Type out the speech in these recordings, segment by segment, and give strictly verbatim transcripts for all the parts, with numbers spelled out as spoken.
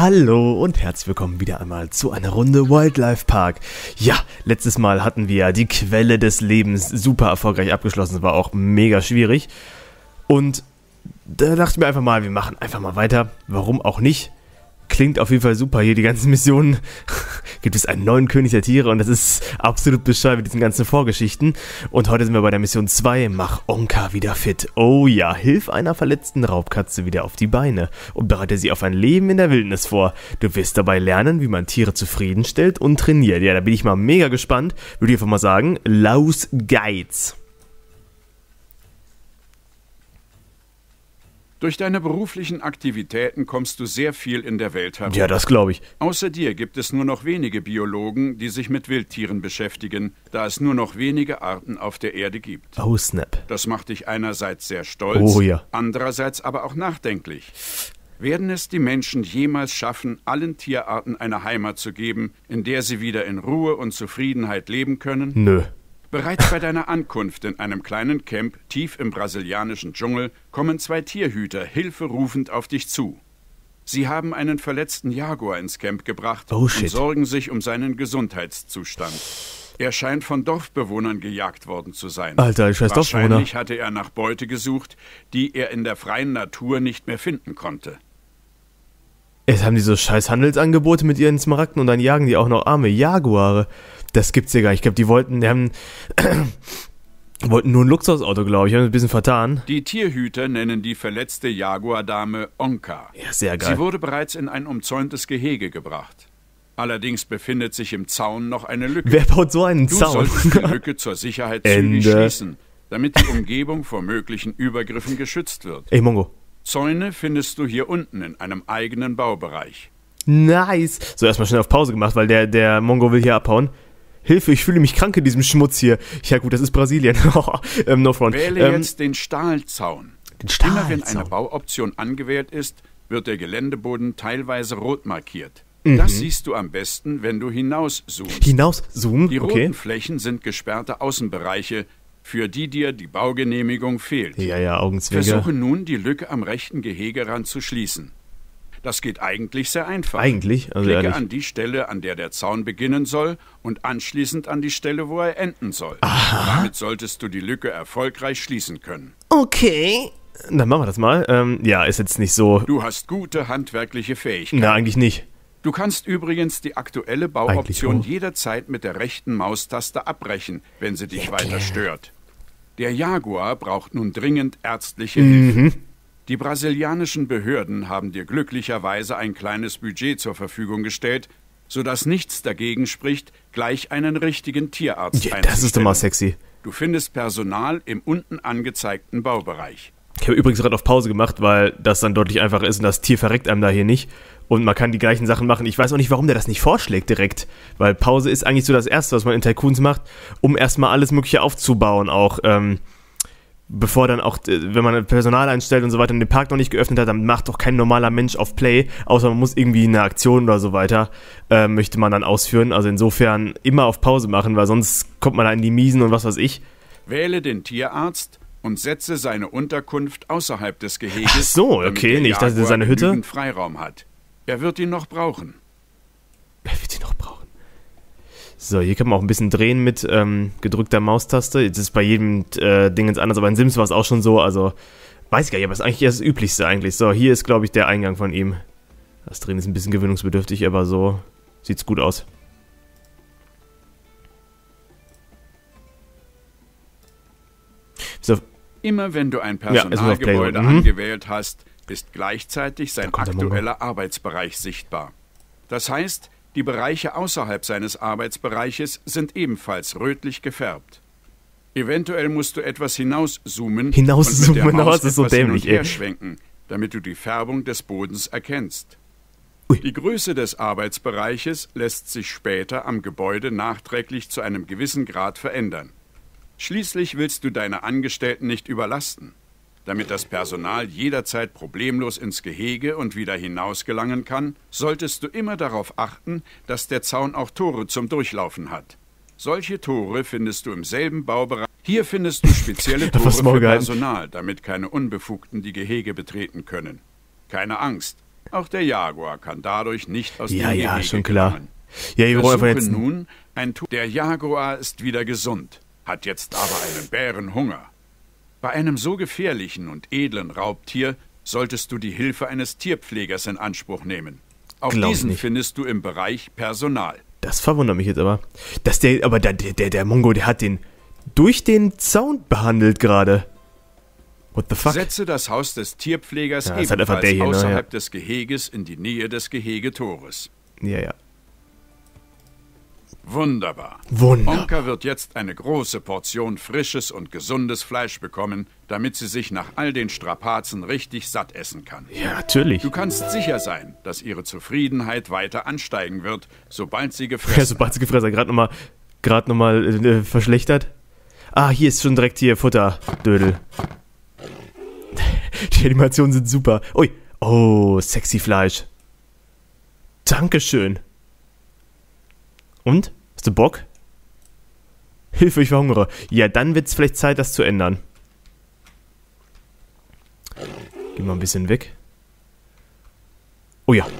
Hallo und herzlich willkommen wieder einmal zu einer Runde Wildlife Park. Ja, letztes Mal hatten wir die Quelle des Lebens super erfolgreich abgeschlossen, war auch mega schwierig. Und da dachte ich mir einfach mal, wir machen einfach mal weiter, warum auch nicht. Klingt auf jeden Fall super hier, die ganzen Missionen. Gibt es einen neuen König der Tiere und das ist absolut bescheuert mit diesen ganzen Vorgeschichten. Und heute sind wir bei der Mission zwei, mach Onka wieder fit. Oh ja, hilf einer verletzten Raubkatze wieder auf die Beine und bereite sie auf ein Leben in der Wildnis vor. Du wirst dabei lernen, wie man Tiere zufriedenstellt und trainiert. Ja, da bin ich mal mega gespannt. Würde ich einfach mal sagen, los geht's. Durch deine beruflichen Aktivitäten kommst du sehr viel in der Welt herum. Ja, das glaube ich. Außer dir gibt es nur noch wenige Biologen, die sich mit Wildtieren beschäftigen, da es nur noch wenige Arten auf der Erde gibt. Oh, snap. Das macht dich einerseits sehr stolz, Oh, ja. andererseits aber auch nachdenklich. Werden es die Menschen jemals schaffen, allen Tierarten eine Heimat zu geben, in der sie wieder in Ruhe und Zufriedenheit leben können? Nö. Bereits bei deiner Ankunft in einem kleinen Camp tief im brasilianischen Dschungel kommen zwei Tierhüter hilferufend auf dich zu. Sie haben einen verletzten Jaguar ins Camp gebracht Oh, shit. und sorgen sich um seinen Gesundheitszustand. Er scheint von Dorfbewohnern gejagt worden zu sein. Alter, ich scheiß Dorfbewohner. Wahrscheinlich hatte er nach Beute gesucht, die er in der freien Natur nicht mehr finden konnte. Jetzt haben die so scheiß Handelsangebote mit ihren Smaragden und dann jagen die auch noch arme Jaguare. Das gibt's ja gar nicht. Ich glaube, die wollten, die haben, wollten nur ein Luxusauto, glaube ich. Haben ein bisschen vertan. Die Tierhüter nennen die verletzte Jaguardame Onka. Ja, sehr geil. Sie wurde bereits in ein umzäuntes Gehege gebracht. Allerdings befindet sich im Zaun noch eine Lücke. Wer baut so einen Du Zaun? solltest die Lücke zur Sicherheit zügig Ende. schließen, damit die Umgebung vor möglichen Übergriffen geschützt wird. Ey, Mongo. Zäune findest du hier unten in einem eigenen Baubereich. Nice. So, erstmal schnell auf Pause gemacht, weil der, der Mongo will hier abhauen. Hilfe, ich fühle mich krank in diesem Schmutz hier. Ja gut, das ist Brasilien. ähm, no front. Wähle ähm, jetzt den Stahlzaun. Den Stahlzaun. Immer wenn eine Bauoption angewählt ist, wird der Geländeboden teilweise rot markiert. Mhm. Das siehst du am besten, wenn du hinauszoomst. Hinauszoomen, Die okay. roten Flächen sind gesperrte Außenbereiche, für die dir die Baugenehmigung fehlt. Ja, ja, Augenzwinker. Versuche nun, die Lücke am rechten Gehegerand zu schließen. Das geht eigentlich sehr einfach. Eigentlich? Also Klicke ehrlich. an die Stelle, an der der Zaun beginnen soll und anschließend an die Stelle, wo er enden soll. Aha. Damit solltest du die Lücke erfolgreich schließen können. Okay. Dann machen wir das mal. Ähm, ja, ist jetzt nicht so... Du hast gute handwerkliche Fähigkeiten. Na, eigentlich nicht. Du kannst übrigens die aktuelle Eigentlich Bauoption auch. jederzeit mit der rechten Maustaste abbrechen, wenn sie dich Ja, weiter gerne. stört. Der Jaguar braucht nun dringend ärztliche Mhm. Hilfe. Die brasilianischen Behörden haben dir glücklicherweise ein kleines Budget zur Verfügung gestellt, sodass nichts dagegen spricht, gleich einen richtigen Tierarzt Ja, einzustellen. das ist doch mal sexy. Du findest Personal im unten angezeigten Baubereich. Ich habe übrigens gerade auf Pause gemacht, weil das dann deutlich einfacher ist und das Tier verreckt einem da hier nicht. Und man kann die gleichen Sachen machen. Ich weiß auch nicht, warum der das nicht vorschlägt direkt. Weil Pause ist eigentlich so das Erste, was man in Tycoons macht, um erstmal alles Mögliche aufzubauen auch. Ähm, bevor dann auch, äh, wenn man Personal einstellt und so weiter und den Park noch nicht geöffnet hat, dann macht doch kein normaler Mensch auf Play, außer man muss irgendwie eine Aktion oder so weiter, äh, möchte man dann ausführen. Also insofern immer auf Pause machen, weil sonst kommt man da in die Miesen und was weiß ich. Wähle den Tierarzt und setze seine Unterkunft außerhalb des Geheges, Ach so, damit okay, der nicht, dass er Jaguar seine Hütte- genügend Freiraum hat. Er wird ihn noch brauchen. Wer wird die noch brauchen? So, hier kann man auch ein bisschen drehen mit ähm, gedrückter Maustaste. Jetzt ist bei jedem äh, Ding jetzt anders, aber in Sims war es auch schon so, also weiß ich gar nicht, aber es ist eigentlich das Üblichste eigentlich. So, hier ist, glaube ich, der Eingang von ihm. Das Drehen ist ein bisschen gewöhnungsbedürftig, aber so sieht's gut aus. So, Immer wenn du ein Ja, ist nur auf Play Personalgebäude drücken. Mhm. angewählt hast, ist gleichzeitig sein kommt der Mongo. aktueller Arbeitsbereich sichtbar. Das heißt, die Bereiche außerhalb seines Arbeitsbereiches sind ebenfalls rötlich gefärbt. Eventuell musst du etwas hinauszoomen Hinauszoomen, und mit der oh, Maus das ist so etwas hin dämlich, und ey. her schwenken, damit du die Färbung des Bodens erkennst. Ui. Die Größe des Arbeitsbereiches lässt sich später am Gebäude nachträglich zu einem gewissen Grad verändern. Schließlich willst du deine Angestellten nicht überlasten. Damit das Personal jederzeit problemlos ins Gehege und wieder hinaus gelangen kann, solltest du immer darauf achten, dass der Zaun auch Tore zum Durchlaufen hat. Solche Tore findest du im selben Baubereich. Hier findest du spezielle Tore Was für Maul gehalten. Personal, damit keine Unbefugten die Gehege betreten können. Keine Angst, Auch der Jaguar kann dadurch nicht aus Ja, dem ja, Gehege schon klar. gelangen. Ja, wir brauchen einfach Versuche jetzt... nun ein Tu- Der Jaguar ist wieder gesund, hat jetzt aber einen Bärenhunger. Bei einem so gefährlichen und edlen Raubtier solltest du die Hilfe eines Tierpflegers in Anspruch nehmen. Auch Glaub ich diesen nicht. findest du im Bereich Personal. Das verwundert mich jetzt aber. Dass der, aber der, der, der Mongo, der hat den durch den Zaun behandelt gerade. What the fuck? Setze das Haus des Tierpflegers Ja, ist halt einfach ebenfalls der hier, ne? außerhalb Ja. des Geheges in die Nähe des Gehegetores. Ja, ja. Wunderbar. Wunderbar. Onka wird jetzt eine große Portion frisches und gesundes Fleisch bekommen, damit sie sich nach all den Strapazen richtig satt essen kann. Ja, natürlich. Du kannst sicher sein, dass ihre Zufriedenheit weiter ansteigen wird, sobald sie Ja, gefressen sobald sie gefressen hat, gerade nochmal gerade noch mal, äh, verschlechtert. Ah, hier ist schon direkt hier Futter, Dödel. Die Animationen sind super. Ui. Oh, sexy Fleisch. Dankeschön. Und? Hast du Bock? Hilfe, ich verhungere. Ja, dann wird es vielleicht Zeit, das zu ändern. Geh mal ein bisschen weg. Oh ja.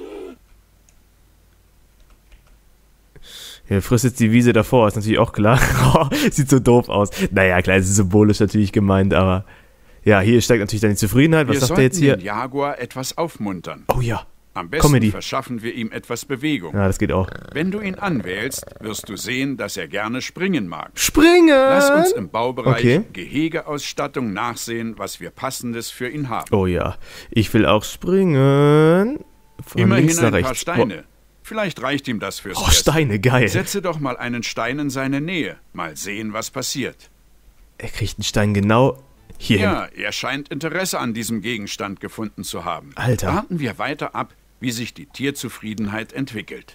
Ja, frisst jetzt die Wiese davor, ist natürlich auch klar. Sieht so doof aus. Naja, klar, es ist symbolisch natürlich gemeint, aber... Ja, hier steigt natürlich dann die Zufriedenheit. Was Wir sagt er sollten jetzt hier? den Jaguar etwas aufmuntern. Oh ja. Am besten Comedy. verschaffen wir ihm etwas Bewegung. Ja, das geht auch. Wenn du ihn anwählst, wirst du sehen, dass er gerne springen mag. Springen! Lass uns im Baubereich Okay. Gehegeausstattung nachsehen, was wir Passendes für ihn haben. Oh ja. Ich will auch springen. Von Immerhin links nach ein rechts. paar Steine. Vielleicht reicht ihm das fürs Oh, oh Erste. Steine, geil. Setze doch mal einen Stein in seine Nähe. Mal sehen, was passiert. Er kriegt einen Stein genau hierhin. Ja, er scheint Interesse an diesem Gegenstand gefunden zu haben. Alter. Warten wir weiter ab, wie sich die Tierzufriedenheit entwickelt.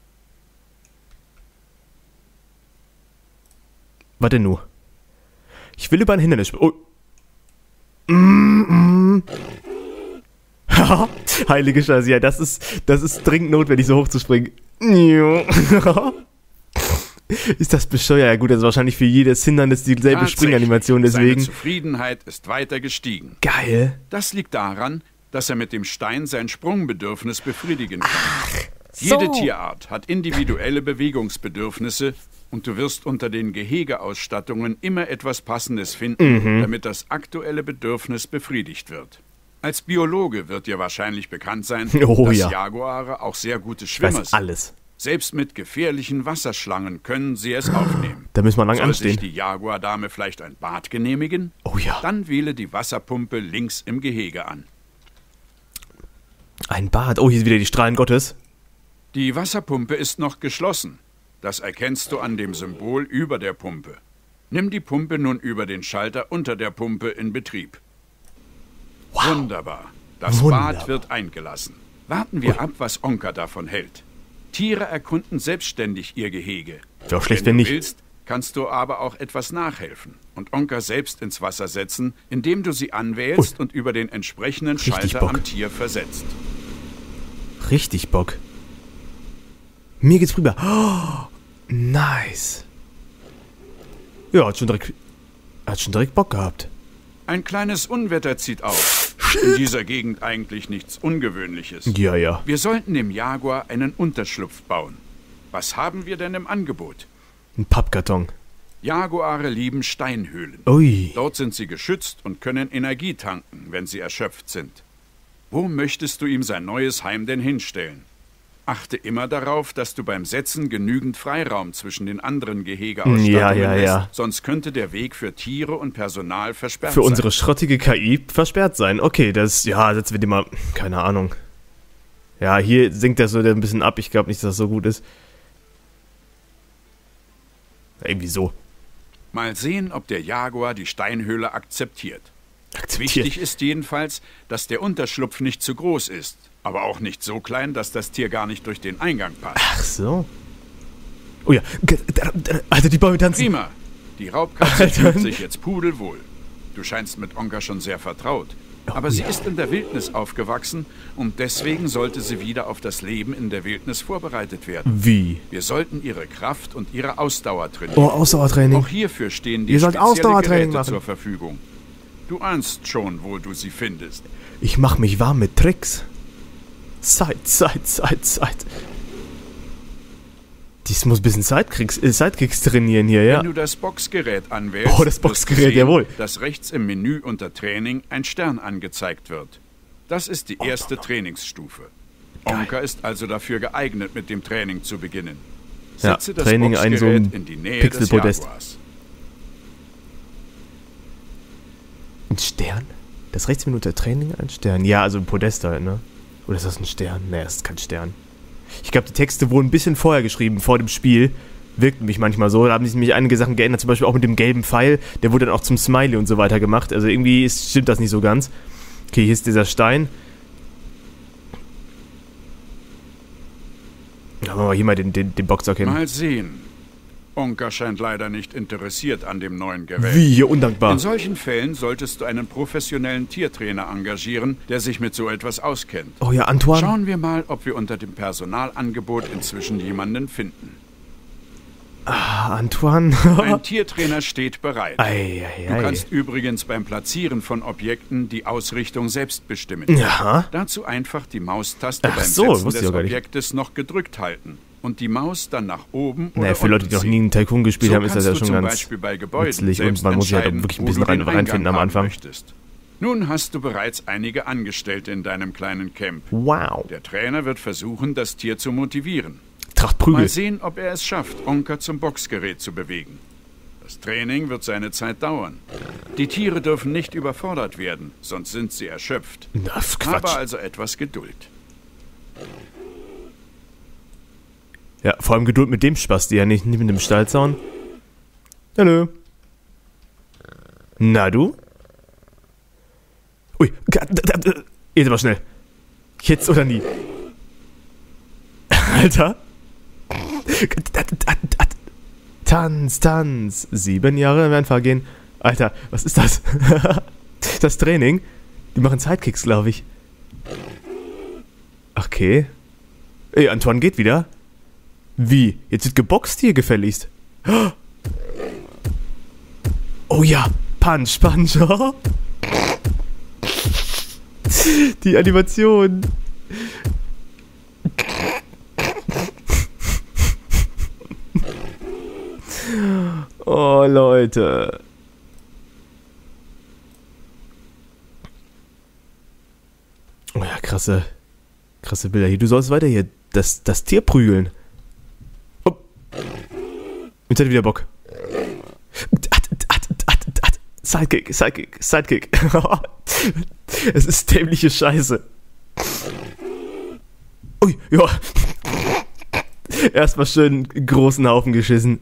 Warte nur. Ich will über ein Hindernis springen. Oh. Mm, mm. Haha, heilige Scheiße. Ja, das ist, das ist dringend notwendig, so hoch zu springen. Ist das bescheuert? Ja gut, das ist wahrscheinlich für jedes Hindernis dieselbe Tatsächlich, Springanimation, deswegen. Seine Zufriedenheit ist weiter gestiegen. Geil. Das liegt daran, dass er mit dem Stein sein Sprungbedürfnis befriedigen kann. so. Jede Tierart hat individuelle Bewegungsbedürfnisse und du wirst unter den Gehegeausstattungen immer etwas Passendes finden, Mhm. damit das aktuelle Bedürfnis befriedigt wird. Als Biologe wird dir wahrscheinlich bekannt sein, Oh dass ja. Jaguare auch sehr gute Ich Schwimmer weiß sind. alles. Selbst mit gefährlichen Wasserschlangen können sie es aufnehmen. Da müssen wir lang Soll sich anstehen. die Jaguardame vielleicht ein Bad genehmigen? Oh ja. Dann wähle die Wasserpumpe links im Gehege an. Ein Bad. Oh, hier ist wieder die Strahlen Gottes. Die Wasserpumpe ist noch geschlossen. Das erkennst du an dem Symbol über der Pumpe. Nimm die Pumpe nun über den Schalter unter der Pumpe in Betrieb. Wunderbar. Das Wunderbar. Bad wird eingelassen. Warten wir ab, was Onka davon hält. Tiere erkunden selbstständig ihr Gehege. Wäre auch schlecht, wenn wenn du nicht. willst, kannst du aber auch etwas nachhelfen und Onka selbst ins Wasser setzen, indem du sie anwählst und über den entsprechenden Richtig Schalter Bock. am Tier versetzt. Richtig Bock. Mir geht's rüber. Oh, nice. Ja, hat schon direkt, hat schon direkt Bock gehabt. Ein kleines Unwetter zieht auf. In dieser Gegend eigentlich nichts Ungewöhnliches. Ja, ja. Wir sollten dem Jaguar einen Unterschlupf bauen. Was haben wir denn im Angebot? Ein Pappkarton. Jaguare lieben Steinhöhlen. Ui. Dort sind sie geschützt und können Energie tanken, wenn sie erschöpft sind. Wo möchtest du ihm sein neues Heim denn hinstellen? Achte immer darauf, dass du beim Setzen genügend Freiraum zwischen den anderen Gehegeausstattungen Ja, ja, lässt, ja. sonst könnte der Weg für Tiere und Personal versperrt Für sein. unsere schrottige K I versperrt sein. Okay, das, ja, setzen wir die mal, keine Ahnung. Ja, hier sinkt das so ein bisschen ab. Ich glaube nicht, dass das so gut ist. Irgendwie so. Mal sehen, ob der Jaguar die Steinhöhle akzeptiert. Akzeptiert. Wichtig ist jedenfalls, dass der Unterschlupf nicht zu groß ist, aber auch nicht so klein, dass das Tier gar nicht durch den Eingang passt. Ach so. Oh ja. Alter, die Bäume tanzen. Prima. Die Raubkatze Alter. fühlt sich jetzt pudelwohl. Du scheinst mit Onka schon sehr vertraut. Aber sie ja. ist in der Wildnis aufgewachsen und deswegen sollte sie wieder auf das Leben in der Wildnis vorbereitet werden. Wie? Wir sollten ihre Kraft und ihre Ausdauer trainieren. Oh, Ausdauertraining. Auch hierfür stehen die Ihr sollt spezielle Ausdauertraining Geräte machen. zur Verfügung. Du ahnst schon, wo du sie findest. Ich mach mich warm mit Tricks. Zeit, Zeit, Zeit, Zeit. Dies muss ein bisschen Sidekicks, äh, Sidekicks trainieren hier, ja. Wenn du das Boxgerät anwählst, oh, das Boxgerät, sehen, jawohl. dass rechts im Menü unter Training ein Stern angezeigt wird. Das ist die erste Trainingsstufe. Onker ist also dafür geeignet, mit dem Training zu beginnen. Setze ja, das Training ein so ein in die Nähe Pixelpodest. des Jaguars. Ein Stern? Das rechts im unter Training ein Stern? Ja, also ein Podest halt, ne? Oder ist das ein Stern? Nee, das ist kein Stern. Ich glaube, die Texte wurden ein bisschen vorher geschrieben, vor dem Spiel. Wirkt mich manchmal so. Da haben sich nämlich einige Sachen geändert, zum Beispiel auch mit dem gelben Pfeil. Der wurde dann auch zum Smiley und so weiter gemacht. Also irgendwie ist, stimmt das nicht so ganz. Okay, hier ist dieser Stein. Dann machen wir hier mal den, den, den Boxer kennen. Mal sehen. Onker scheint leider nicht interessiert an dem neuen Gerät. Wie, hier undankbar. In solchen Fällen solltest du einen professionellen Tiertrainer engagieren, der sich mit so etwas auskennt. Oh ja, Antoine. Schauen wir mal, ob wir unter dem Personalangebot inzwischen jemanden finden. Ah, Antoine. Ein Tiertrainer steht bereit. Ei, ei, ei. Du kannst übrigens beim Platzieren von Objekten die Ausrichtung selbst bestimmen. Ja. Dazu einfach die Maustaste Ach beim so, Setzen wusste ich des auch gar nicht. Objektes noch gedrückt halten und die Maus dann nach oben oder Naja, für Leute, die noch nie einen Tycoon gespielt haben, ist das ja schon ganz nützlich und man muss sich halt auch wirklich ein bisschen rein, reinfinden am Anfang. Möchtest. Nun hast du bereits einige Angestellte in deinem kleinen Camp. Wow. Der Trainer wird versuchen, das Tier zu motivieren. Tracht Prügel. Mal sehen, ob er es schafft, Onker zum Boxgerät zu bewegen. Das Training wird seine Zeit dauern. Die Tiere dürfen nicht überfordert werden, sonst sind sie erschöpft. Na, Quatsch. Aber also etwas Geduld. Ja, vor allem Geduld mit dem Spaß, die ja nicht, nicht mit dem Stallzaun. Hallo. Na du? Ui, jetzt aber schnell. Jetzt oder nie. Alter. Tanz, Tanz. Sieben Jahre werden vergehen. Alter, was ist das? Das Training? Die machen Sidekicks, glaube ich. Okay. Ey, Antoine geht wieder. Wie? Jetzt wird geboxt hier gefälligst. Oh ja. Punch, Punch. Die Animation. Oh, Leute. Oh ja, krasse, krasse Bilder hier. Du sollst weiter hier das, das Tier prügeln. Oh. Jetzt hat er wieder Bock. Sidekick, Sidekick, Sidekick. Es ist dämliche Scheiße. Ui, ja. Erstmal schön einen großen Haufen geschissen.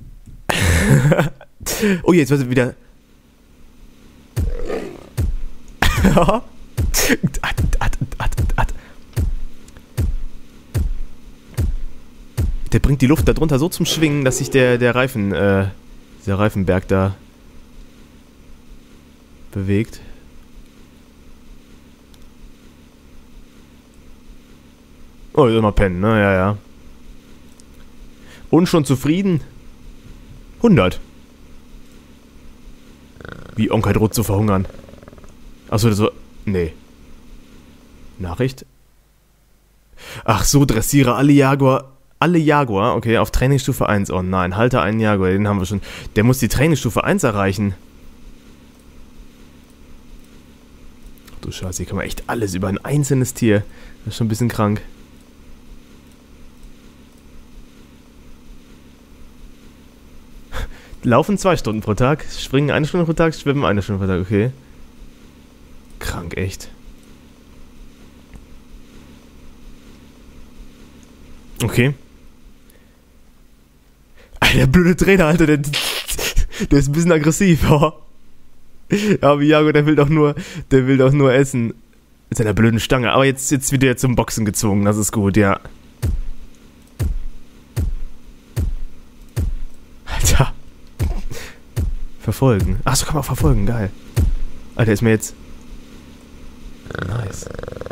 Oh, jetzt wird er wieder. Der bringt die Luft darunter so zum Schwingen, dass sich der, der Reifen, äh, der Reifenberg da bewegt. Oh, immer pennen, ne? Ja, ja. Und schon zufrieden? hundert. Wie Onkel droht zu verhungern. Achso, so. Nee. Nachricht? Ach so, dressiere alle Jaguar. Alle Jaguar, okay, auf Trainingsstufe eins. Oh nein, halte einen Jaguar, den haben wir schon. Der muss die Trainingsstufe eins erreichen. Ach du Scheiße, hier kann man echt alles über ein einzelnes Tier. Das ist schon ein bisschen krank. Laufen zwei Stunden pro Tag, springen eine Stunde pro Tag, schwimmen eine Stunde pro Tag, okay. Krank, echt. Okay. Alter, der blöde Trainer, Alter, der, der ist ein bisschen aggressiv, oh. Ja, aber Jago, der will doch nur, der will doch nur essen. Mit seiner blöden Stange. Aber jetzt, jetzt wird er zum Boxen gezwungen, das ist gut, ja. Alter. Verfolgen. Achso, kann man verfolgen, geil. Alter, ist mir jetzt... Nice.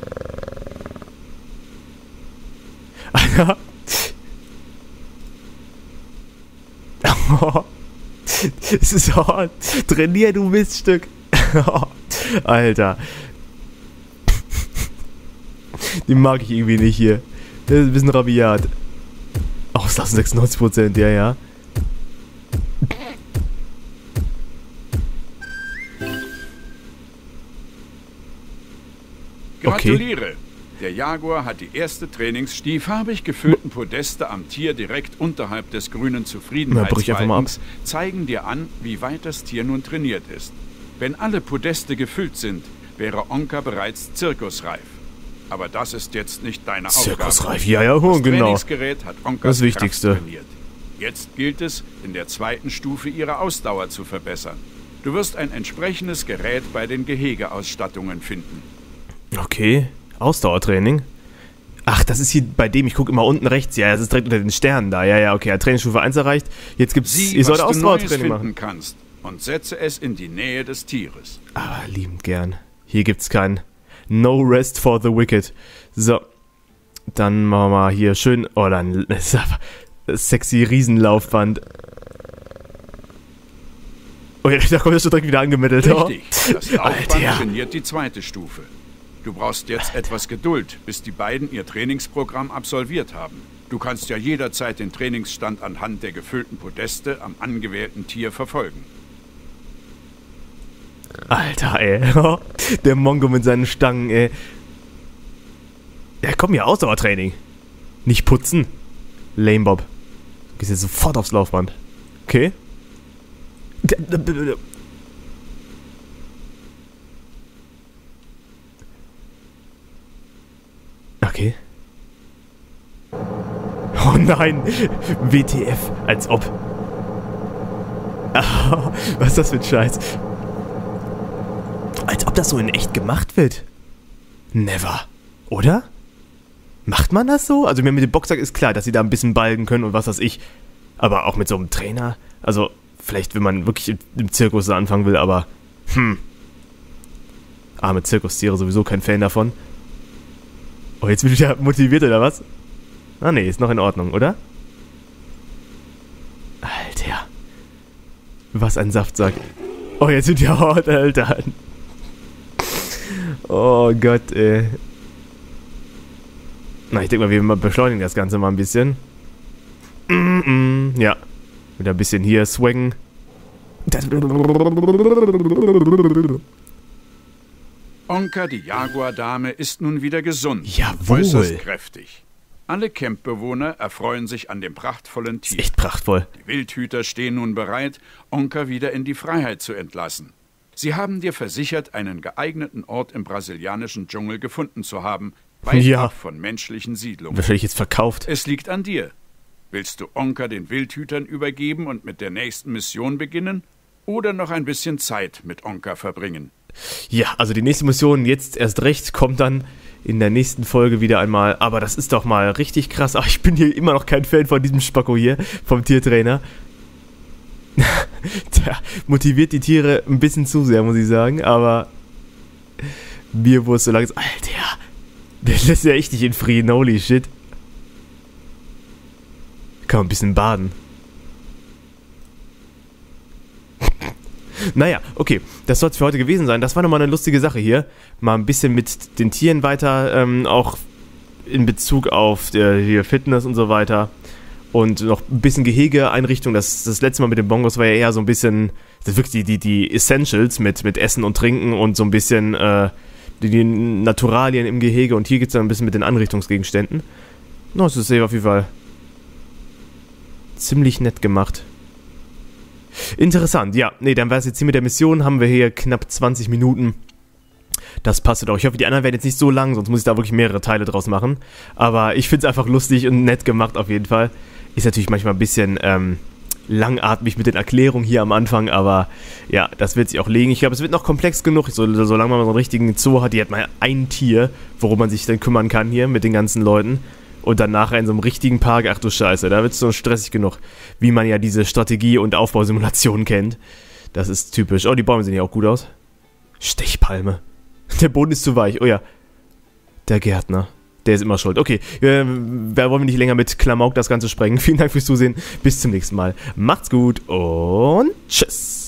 Alter. Es ist hart. Trainier, du Miststück. Alter. Die mag ich irgendwie nicht hier. Der ist ein bisschen rabiat. Auslassen sechsundneunzig Prozent, ja, ja. Gratuliere! Okay. Der Jaguar hat die erste Trainings... Die farbig gefüllten Podeste am Tier direkt unterhalb des grünen Zufriedenheitsbalkens zeigen dir an, wie weit das Tier nun trainiert ist. Wenn alle Podeste gefüllt sind, wäre Onka bereits zirkusreif. Aber das ist jetzt nicht deine Aufgabe. Zirkusreif, ja, ja, oh, das genau. Trainingsgerät hat Onkas das Wichtigste. Kraft trainiert. Jetzt gilt es, in der zweiten Stufe ihre Ausdauer zu verbessern. Du wirst ein entsprechendes Gerät bei den Gehegeausstattungen finden. Okay, Ausdauertraining. Ach, das ist hier bei dem, ich gucke immer unten rechts. Ja, das ist direkt unter den Sternen da. Ja, ja, okay, hat Trainingsstufe eins erreicht. Jetzt gibt's, Sieh, ihr sollt was du Neues Ausdauertraining finden machen. kannst und setze es in die Nähe des Tieres. Ah, liebend gern. Hier gibt's kein No Rest for the Wicked. So, dann machen wir mal hier schön, oh, dann ist aber sexy Riesenlaufband. Oh ja, da kommt er schon direkt wieder angemittelt. Richtig, das Laufband Alter. trainiert die zweite Stufe. Du brauchst jetzt etwas Geduld, bis die beiden ihr Trainingsprogramm absolviert haben. Du kannst ja jederzeit den Trainingsstand anhand der gefüllten Podeste am angewählten Tier verfolgen. Alter, ey. Der Mongo mit seinen Stangen, ey. Ja, komm hier, Ausdauertraining. Nicht putzen. Lame Bob. Du gehst jetzt sofort aufs Laufband. Okay. Okay. Oh nein. W T F. Als ob. Oh, was ist das für ein Scheiß? Als ob das so in echt gemacht wird. Never. Oder? Macht man das so? Also mir mit dem Boxsack ist klar, dass sie da ein bisschen balgen können und was weiß ich. Aber auch mit so einem Trainer? Also, vielleicht, wenn man wirklich im Zirkus da anfangen will, aber... Hm. Arme Zirkustiere, sowieso kein Fan davon. Oh, jetzt bin ich ja motiviert, oder was? Ah, nee, ist noch in Ordnung, oder? Alter. Was ein Saftsack. Oh, jetzt sind wir hart, Alter. Oh Gott, ey. Na, ich denke mal, wir beschleunigen das Ganze mal ein bisschen. Mm-mm, ja. Wieder ein bisschen hier swaggen. Onka, die Jaguar-Dame, ist nun wieder gesund. Jawohl. Äußerst kräftig. Alle Campbewohner erfreuen sich an dem prachtvollen Tier. Ist echt prachtvoll. Die Wildhüter stehen nun bereit, Onka wieder in die Freiheit zu entlassen. Sie haben dir versichert, einen geeigneten Ort im brasilianischen Dschungel gefunden zu haben, weit Ja. ab von menschlichen Siedlungen. Wahrscheinlich jetzt verkauft. Es liegt an dir. Willst du Onka den Wildhütern übergeben und mit der nächsten Mission beginnen? Oder noch ein bisschen Zeit mit Onka verbringen? Ja, also die nächste Mission, jetzt erst recht, kommt dann in der nächsten Folge wieder einmal. Aber das ist doch mal richtig krass. Aber ich bin hier immer noch kein Fan von diesem Spacko hier, vom Tiertrainer. Der motiviert die Tiere ein bisschen zu sehr, muss ich sagen. Aber mir wurde es so lange... Alter, der lässt ja echt nicht in Frieden. Holy shit. Kann man ein bisschen baden. Naja, okay, das soll es für heute gewesen sein. Das war nochmal eine lustige Sache hier. Mal ein bisschen mit den Tieren weiter, ähm, auch in Bezug auf der, hier Fitness und so weiter. Und noch ein bisschen Gehegeeinrichtung. Das, das letzte Mal mit den Bongos war ja eher so ein bisschen, das ist wirklich die, die, die Essentials mit, mit Essen und Trinken und so ein bisschen äh, die, die Naturalien im Gehege. Und hier geht es dann ein bisschen mit den Anrichtungsgegenständen. No, das ist auf jeden Fall ziemlich nett gemacht. Interessant, ja. Nee, dann war es jetzt hier mit der Mission. Haben wir hier knapp zwanzig Minuten. Das passt doch. Ich hoffe, die anderen werden jetzt nicht so lang, sonst muss ich da wirklich mehrere Teile draus machen. Aber ich finde es einfach lustig und nett gemacht auf jeden Fall. Ist natürlich manchmal ein bisschen ähm, langatmig mit den Erklärungen hier am Anfang, aber ja, das wird sich auch legen. Ich glaube, es wird noch komplex genug, so, solange man so einen richtigen Zoo hat. Die hat mal ein Tier, worum man sich dann kümmern kann hier mit den ganzen Leuten. Und dann nachher in so einem richtigen Park, ach du Scheiße, da wird es so stressig genug, wie man ja diese Strategie- und Aufbausimulation kennt. Das ist typisch. Oh, die Bäume sehen ja auch gut aus. Stechpalme. Der Boden ist zu weich. Oh ja. Der Gärtner. Der ist immer schuld. Okay, äh, wollen wir nicht länger mit Klamauk das Ganze sprengen. Vielen Dank fürs Zusehen. Bis zum nächsten Mal. Macht's gut und tschüss.